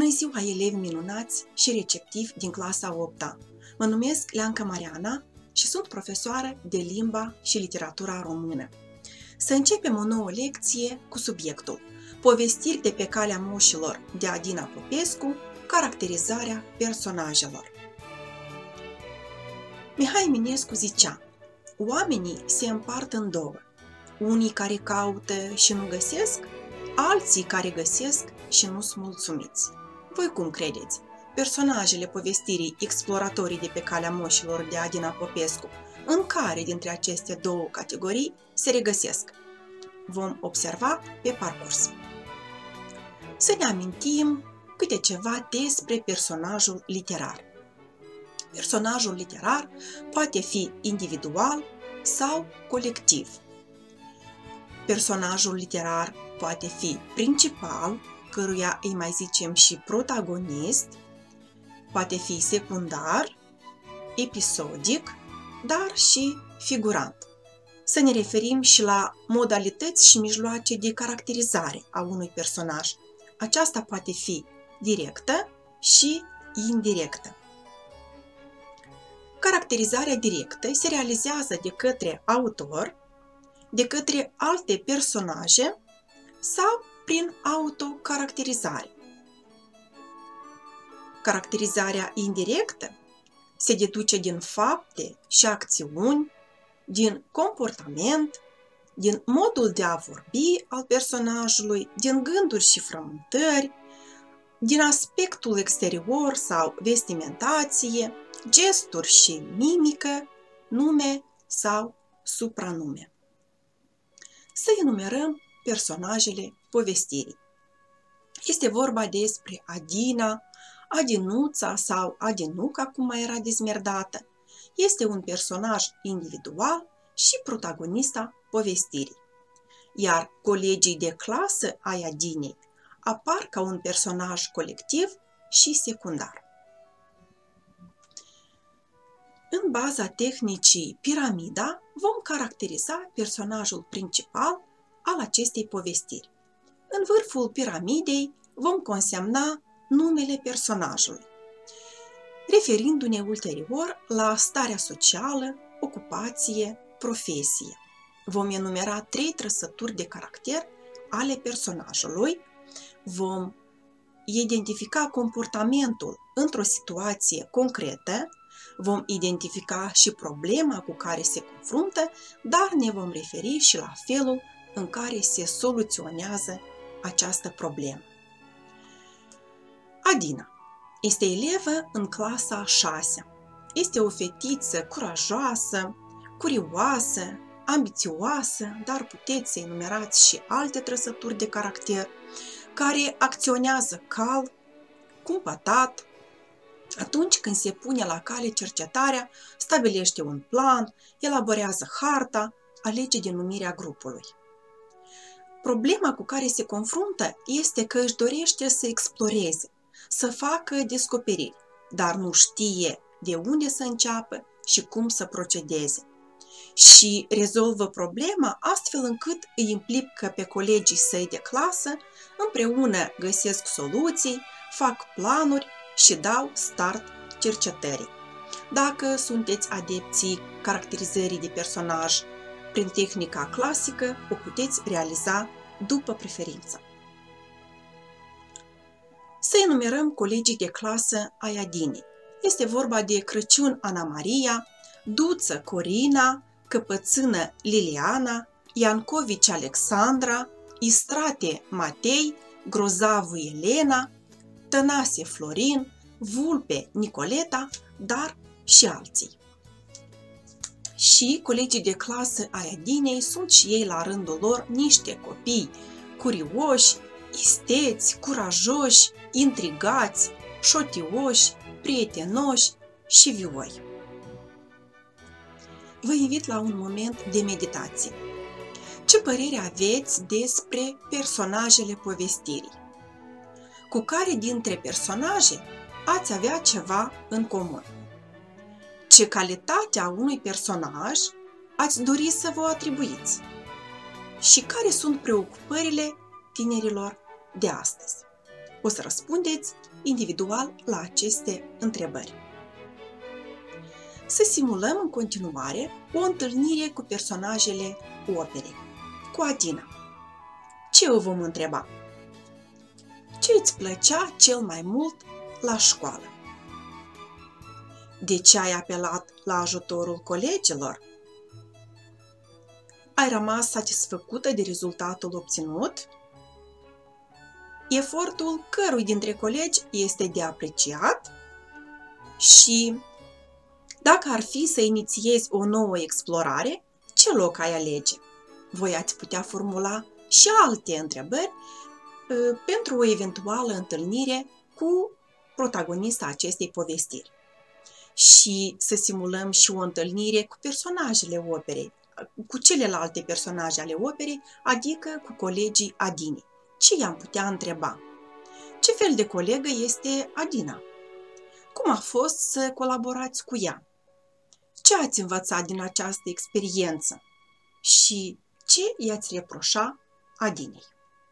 Bună ziua, elevi minunați și receptivi din clasa 8-a! Mă numesc Leanca Mariana și sunt profesoară de limba și literatura română. Să începem o nouă lecție cu subiectul Povestiri de pe calea moșilor de Adina Popescu, caracterizarea personajelor. Mihai Eminescu zicea: oamenii se împart în două, unii care caută și nu găsesc, alții care găsesc și nu sunt mulțumiți. Voi cum credeți? Personajele povestirii Exploratorii de pe calea moșilor de Adina Popescu, în care dintre aceste două categorii se regăsesc? Vom observa pe parcurs. Să ne amintim câte ceva despre personajul literar. Personajul literar poate fi individual sau colectiv. Personajul literar poate fi principal, căruia îi mai zicem și protagonist, poate fi secundar, episodic, dar și figurant. Să ne referim și la modalități și mijloace de caracterizare a unui personaj. Aceasta poate fi directă și indirectă. Caracterizarea directă se realizează de către autor, de către alte personaje sau prin autocaracterizare. Caracterizarea indirectă se deduce din fapte și acțiuni, din comportament, din modul de a vorbi al personajului, din gânduri și frământări, din aspectul exterior sau vestimentație, gesturi și mimică, nume sau supranume. Să enumerăm personajele povestirii. Este vorba despre Adina, Adinuța sau Adinuca, cum mai era dezmerdată. Este un personaj individual și protagonista povestirii. Iar colegii de clasă ai Adinei apar ca un personaj colectiv și secundar. În baza tehnicii piramida vom caracteriza personajul principal al acestei povestiri. În vârful piramidei vom consemna numele personajului, referindu-ne ulterior la starea socială, ocupație, profesie. Vom enumera 3 trăsături de caracter ale personajului, vom identifica comportamentul într-o situație concretă, vom identifica și problema cu care se confruntă, dar ne vom referi și la felul în care se soluționează această problemă. Adina este elevă în clasa a 6-a. Este o fetiță curajoasă, curioasă, ambițioasă, dar puteți să enumerați și alte trăsături de caracter, care acționează calm, cumpătat. Atunci când se pune la cale cercetarea, stabilește un plan, elaborează harta, alege denumirea grupului. Problema cu care se confruntă este că își dorește să exploreze, să facă descoperiri, dar nu știe de unde să înceapă și cum să procedeze. Și rezolvă problema astfel încât îi implică pe colegii săi de clasă, împreună găsesc soluții, fac planuri și dau start cercetării. Dacă sunteți adepții caracterizării de personaj prin tehnica clasică, o puteți realiza după preferință. Să enumerăm colegii de clasă ai Adinei. Este vorba de Crăciun Ana Maria, Duță Corina, Căpățână Liliana, Iancovici Alexandra, Istrate Matei, Grozavu Elena, Tănase Florin, Vulpe Nicoleta, dar și alții. Și colegii de clasă ai Adinei sunt și ei la rândul lor niște copii curioși, isteți, curajoși, intrigați, șotioși, prietenoși și vioi. Vă invit la un moment de meditație. Ce părere aveți despre personajele povestirii? Cu care dintre personaje ați avea ceva în comun? Ce calitate a unui personaj ați dori să vă atribuiți? Și care sunt preocupările tinerilor de astăzi? O să răspundeți individual la aceste întrebări. Să simulăm în continuare o întâlnire cu personajele operei. Cu Adina. Ce o vom întreba? Ce îți plăcea cel mai mult la școală? De ce ai apelat la ajutorul colegilor? Ai rămas satisfăcută de rezultatul obținut? Efortul cărui dintre colegi este de apreciat? Și dacă ar fi să inițiezi o nouă explorare, ce loc ai alege? Voi ați putea formula și alte întrebări pentru o eventuală întâlnire cu protagonista acestei povestiri. Și să simulăm și o întâlnire cu personajele operei, cu celelalte personaje ale operei, adică cu colegii Adinei. Ce i-am putea întreba? Ce fel de colegă este Adina? Cum a fost să colaborați cu ea? Ce ați învățat din această experiență? Și ce i-ați reproșa Adinei?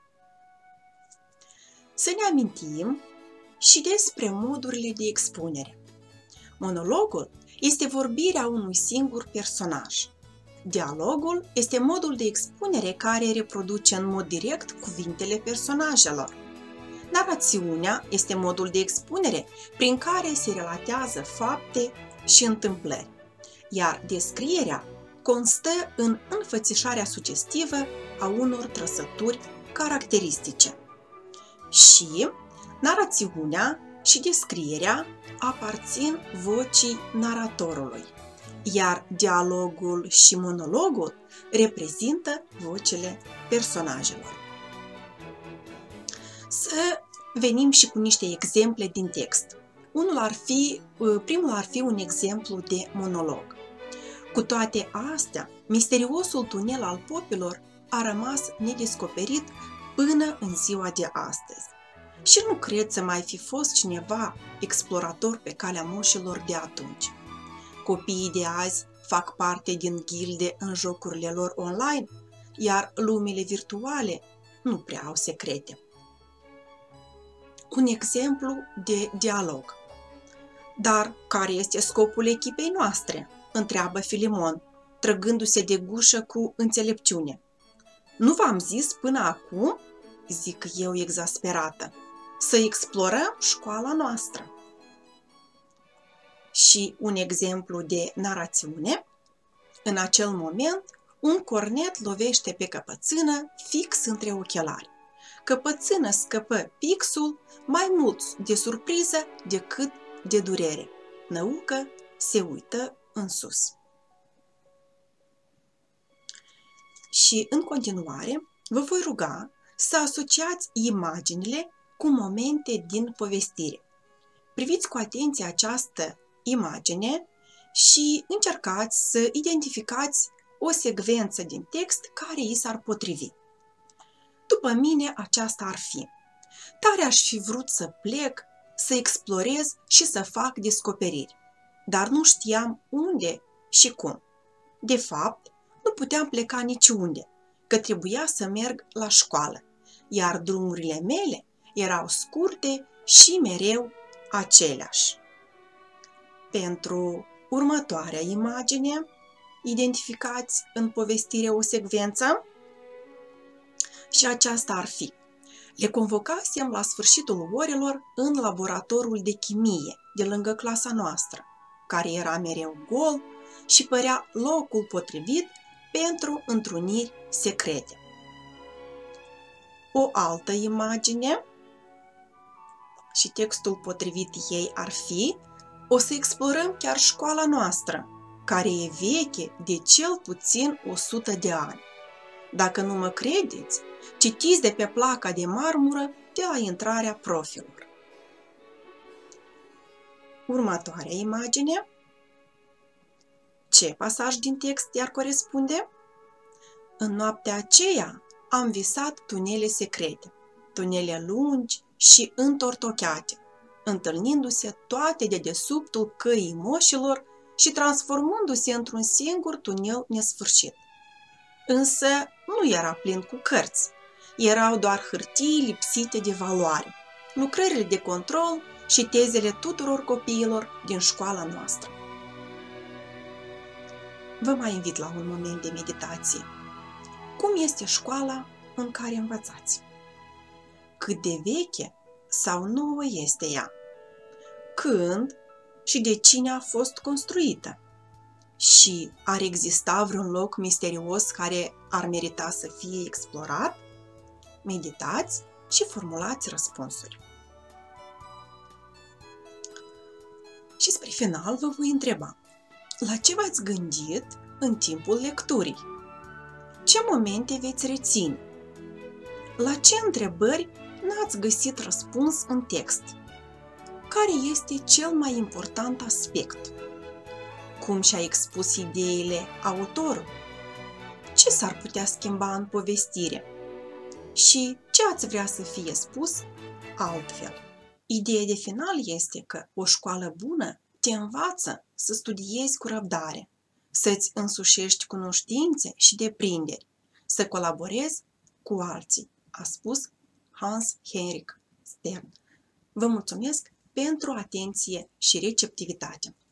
Să ne amintim și despre modurile de expunere. Monologul este vorbirea unui singur personaj. Dialogul este modul de expunere care reproduce în mod direct cuvintele personajelor. Narațiunea este modul de expunere prin care se relatează fapte și întâmplări, iar descrierea constă în înfățișarea sugestivă a unor trăsături caracteristice. Și narațiunea și descrierea aparțin vocii naratorului, iar dialogul și monologul reprezintă vocile personajelor. Să venim și cu niște exemple din text. Primul ar fi un exemplu de monolog. Cu toate astea, misteriosul tunel al popilor a rămas nedescoperit până în ziua de astăzi. Și nu cred să mai fi fost cineva explorator pe calea moșilor de atunci. Copiii de azi fac parte din gilde în jocurile lor online, iar lumile virtuale nu prea au secrete. Un exemplu de dialog. Dar care este scopul echipei noastre? Întreabă Filimon, trăgându-se de gușă cu înțelepciune. Nu v-am zis până acum, zic eu exasperată, să explorăm școala noastră. Și un exemplu de narațiune. În acel moment, un cornet lovește pe căpățână fix între ochelari. Căpățână scăpă pixul mai mult de surpriză decât de durere. Năucă se uită în sus. Și în continuare, vă voi ruga să asociați imaginile cu momente din povestire. Priviți cu atenție această imagine și încercați să identificați o secvență din text care i s-ar potrivi. După mine, aceasta ar fi: tare aș fi vrut să plec, să explorez și să fac descoperiri, dar nu știam unde și cum. De fapt, nu puteam pleca niciunde, că trebuia să merg la școală, iar drumurile mele erau scurte și mereu aceleași. Pentru următoarea imagine, identificați în povestire o secvență și aceasta ar fi: le convocasem la sfârșitul orelor în laboratorul de chimie de lângă clasa noastră, care era mereu gol și părea locul potrivit pentru întruniri secrete. O altă imagine și textul potrivit ei ar fi: o să explorăm chiar școala noastră, care e veche de cel puțin 100 de ani. Dacă nu mă credeți, citiți de pe placa de marmură de la intrarea profilor. Următoarea imagine. Ce pasaj din text i-ar corespunde? În noaptea aceea am visat tunele secrete, tunele lungi și întortocheate, întâlnindu-se toate de dedesubtul căii moșilor și transformându-se într-un singur tunel nesfârșit. Însă nu era plin cu cărți, erau doar hârtii lipsite de valoare, lucrările de control și tezele tuturor copiilor din școala noastră. Vă mai invit la un moment de meditație. Cum este școala în care învățați? Cât de veche sau nouă este ea? Când și de cine a fost construită? Și ar exista vreun loc misterios care ar merita să fie explorat? Meditați și formulați răspunsuri. Și spre final vă voi întreba, la ce v-ați gândit în timpul lecturii? Ce momente veți reține? La ce întrebări n-ați găsit răspuns în text? Care este cel mai important aspect? Cum și-a expus ideile autorul? Ce s-ar putea schimba în povestire? Și ce ați vrea să fie spus altfel? Ideea de final este că o școală bună te învață să studiezi cu răbdare, să-ți însușești cunoștințe și deprinderi, să colaborezi cu alții, a spus Hans Henrik Stern. Vă mulțumesc pentru atenție și receptivitate.